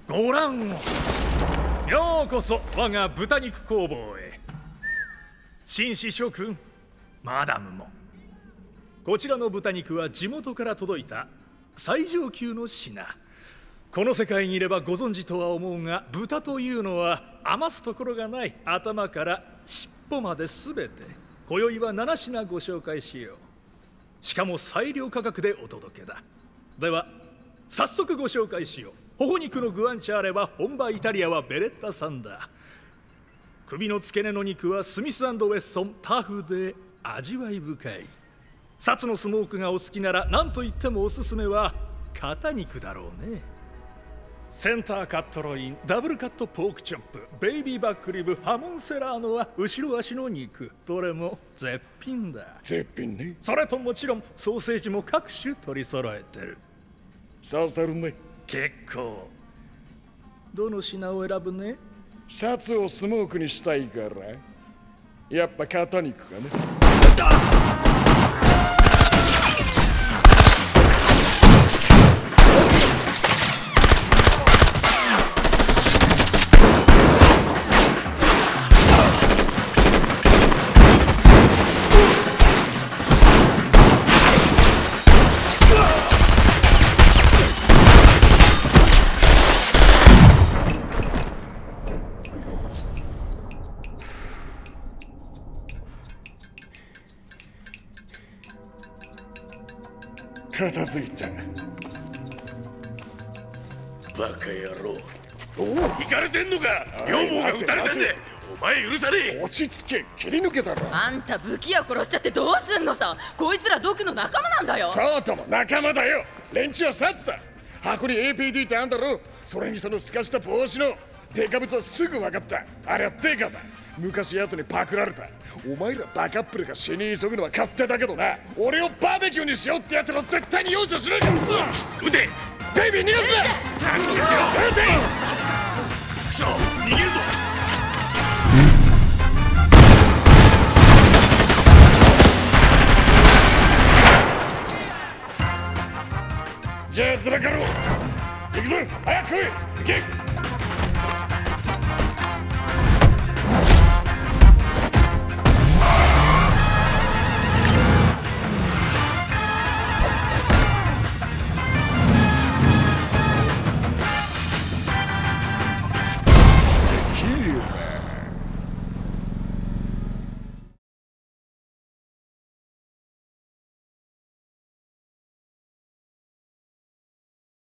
ご覧を。ようこそ我が豚肉工房へ。紳士諸君、マダムも。こちらの豚肉は地元から届いた最上級の品。この世界にいればご存知とは思うが、豚というのは余すところがない。頭から尻尾まで全て。今宵は7品ご紹介しよう。しかも最良価格でお届けだ。では早速ご紹介しよう。頬肉のグアンチャーレは本場イタリアはベレッタ産だ。首の付け根の肉はスミス&ウェッソンタフで味わい深い。サツのスモークがお好きなら何と言ってもおすすめは肩肉だろうね。センターカットロイン、ダブルカットポークチョップ、ベイビーバックリブ、ハモンセラーノは後ろ足の肉。どれも絶品だ。 絶品ね。 それともちろんソーセージも各種取り揃えてる。 刺さるね。 結構。どの品を選ぶね。 シャツをスモークにしたいからやっぱ肩肉かね。片付いた。 バカ野郎。行かれてんのか。女房が撃たれたんでお前許さねえ。 落ち着け。切り抜けたろ。 あんた武器屋殺しちゃってどうすんのさ。こいつら毒の仲間なんだよ。 そうとも仲間だよ。連中はサツだ。箱に APD ってあんだろ。それにその透かした帽子のデカ物はすぐ分かった。あれはデカだ。昔奴にパクられた。お前らバカップルが死に急ぐのは勝手だけどな。俺をバーベキューにしようってやつら絶対に容赦しない。 撃て。 ベイビー逃がすな。 何ですよ。 撃て。 クソ、逃げるぞ。 じゃあずらかろう。行くぞ。早く来い。行け。